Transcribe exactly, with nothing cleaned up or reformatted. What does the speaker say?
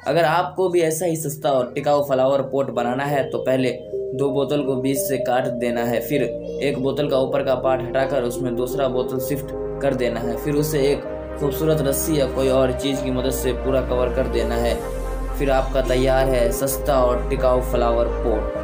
अगर आपको भी ऐसा ही सस्ता और टिकाऊ फ्लावर पॉट बनाना है तो पहले दो बोतल को बीच से काट देना है, फिर एक बोतल का ऊपर का पार्ट हटाकर उसमें दूसरा बोतल शिफ्ट कर देना है, फिर उसे एक खूबसूरत रस्सी या कोई और चीज़ की मदद से पूरा कवर कर देना है। फिर आपका तैयार है सस्ता और टिकाऊ फ्लावर पॉट।